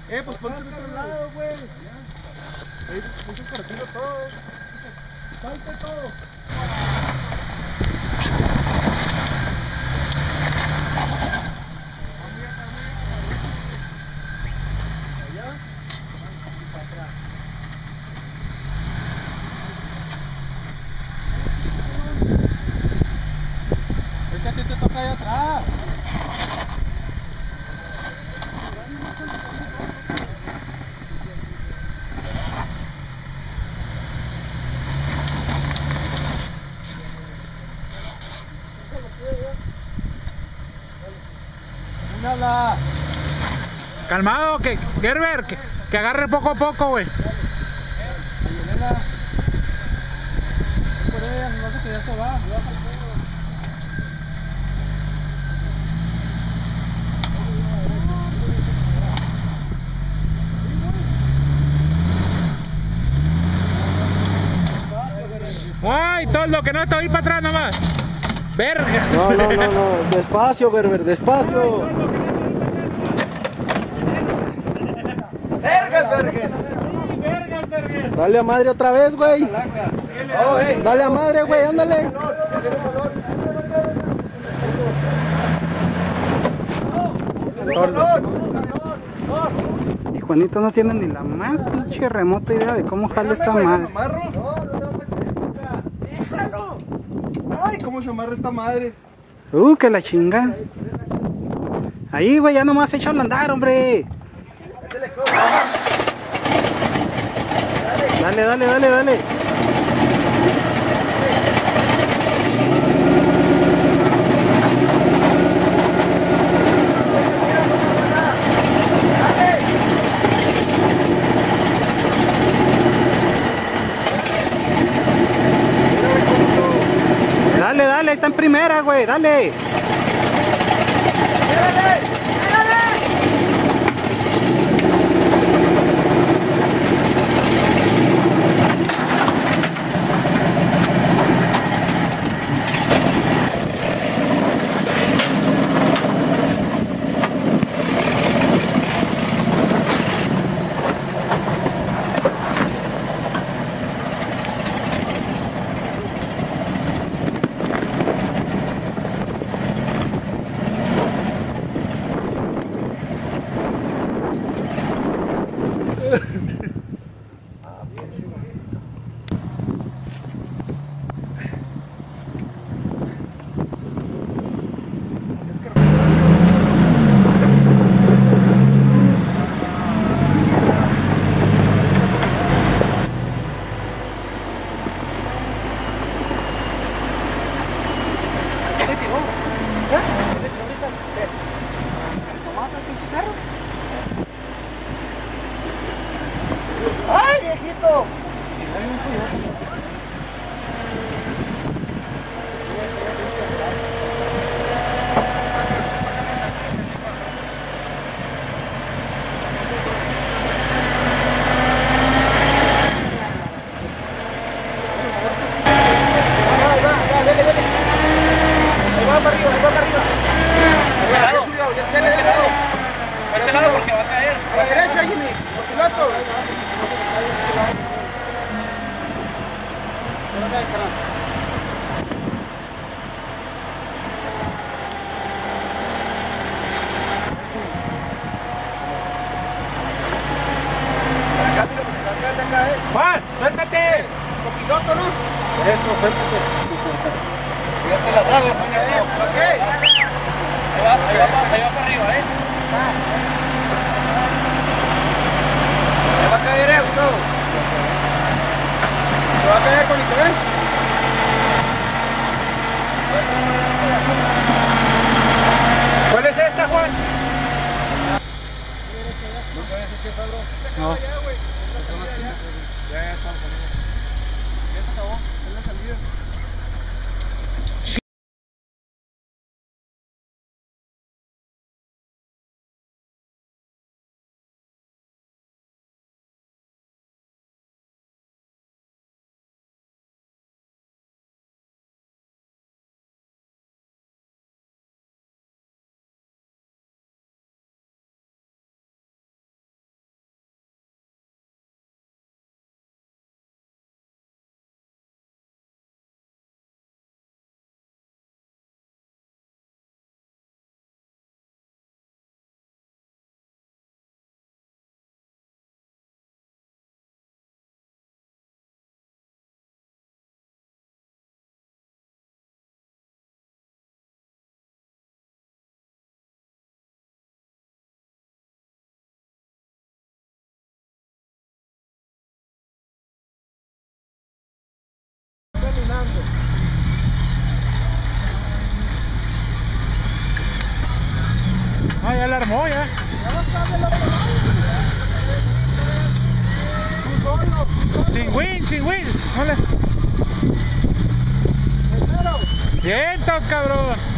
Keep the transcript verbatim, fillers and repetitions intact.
Eh, pues ponte de otro lado, güey. Ahí puso el partido todo. Salte todo. Échate, te toca allá atrás. Inhala. Calmado, que Gerber, que, que agarre poco a poco, güey. Inhala. Por ella, no sé que ya se va. ¡Ay, todo lo que no está ahí para atrás nomás! ¡Verga! No, no, no, no. Despacio, Gerber, despacio. ¡Vergas, Berger! Dale a madre otra vez, güey. Dale a madre, güey, ándale. Y Juanito no tiene ni la más pinche remota idea de cómo jala esta madre. Ay, cómo se amarra esta madre. Uh, que la chinga. Ahí, güey, ya nomás échalo a andar, hombre. Dale, dale, dale, dale. Dale, dale, está en primera, güey, dale. ¡Ay, viejito! A la derecha, Jimmy. Por piloto. ¡Juan, suéltate! Por piloto, ¿no? Eso, suéltate. Ya te la sabes, ¿para qué? Ahí va, ahí va, ahí va para arriba, ¿eh? Se va a caer esto. Se va a caer con interés. ¿Cuál es esta, Juan? No. Ya, ya estamos saliendo. Ya se acabó, es la salida. frenando. Ah, ya la armó, ya. Tú solo, tú solo. Sin win, sin win. No le... Primero. Vientos, cabrón.